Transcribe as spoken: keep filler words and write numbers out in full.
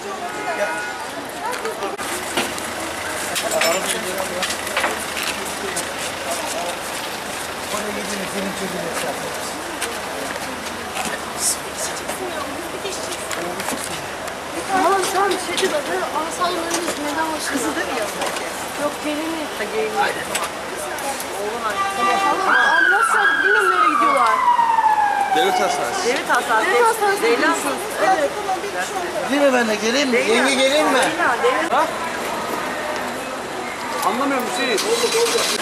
Oraya gidin, film çekilir. Tamam tamam şeydi bak. Asal önünüz neden başladı? Kızı değil mi yanındaki? Yok gelini. Ha gelini. Oğlum Tamam ambulans çağırdık. Bilmiyorum nereye gidiyorlar. Devlet hastanesi. Devlet hastanesi. Devlet hastanesi. Devlet hastanesi. Evet. Değil mi ben de geleyim mi? Yenge geleyim mi? Devlet. Ha? Anlamıyorum Hüseyin.